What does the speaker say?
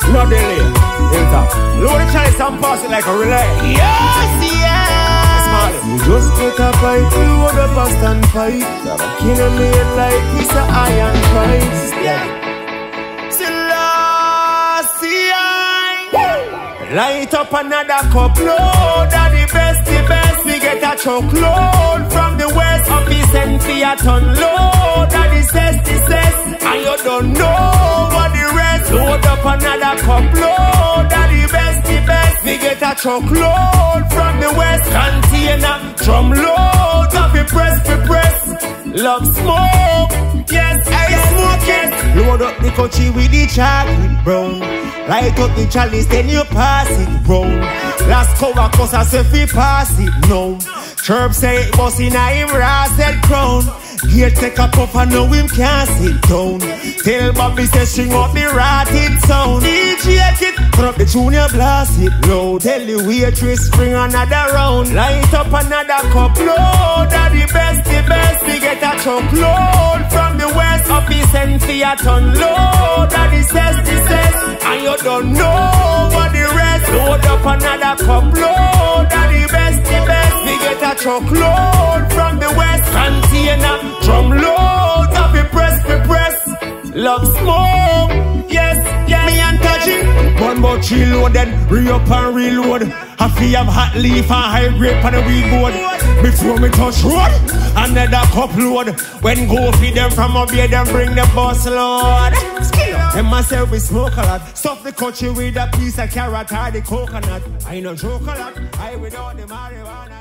No delay. Enter. Load the chalice and pass it like a relay. Yes, yes. You just get a bite, you want a bust and fight. Killing me like it's an iron price. Yeah. Selassie. Light up another cup load. That the best, we get a truckload. From the west up the send for a ton load. That the cess, and you don't know what the rest. Load up another cup load. That the best, we get a truckload. From the west, container, drum load. Up the press, love smoke. Yes, I smoke it. Load up the coachy with the chocolate brown. Light up the chalice, then you pass it round. Last cover cause I say fi pass it now. Chirp say it was in a him rasted crown. Here take a puff and now him can't sit down. Tell Bobby say string up the ratted sound. DJ it, turn up the junior blast it loud. Tell the waitress bring another round. Light up another cup load. That the best, we get a truckload. From the west up the send for a ton load. That the cess, and you don't know what the rest. Load up another cup load. That the best, we get a truckload. From the west, container, drum load. Up the press, love smoke. Yes, me and Taji. One more chill load, then re-up and reload. I feel have hot leaf and high grape on the weed board. Before me touch road, another cup load. When go feed them from up here, them bring the bus load. And myself we smoke a lot. Stuff the country with a piece of carrot or the coconut. I no joke a lot. I without the marijuana.